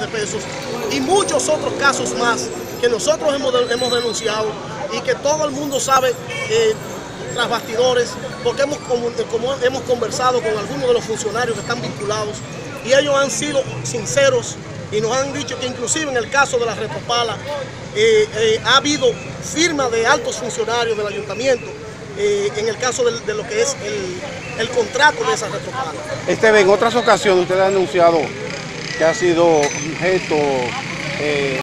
de pesos y muchos otros casos más que nosotros hemos denunciado y que todo el mundo sabe tras bastidores, porque hemos conversado con algunos de los funcionarios que están vinculados y ellos han sido sinceros y nos han dicho que inclusive en el caso de la Retropala ha habido firma de altos funcionarios del ayuntamiento en el caso de lo que es el contrato de esa Retropala. En otras ocasiones usted ha anunciado que ha sido objeto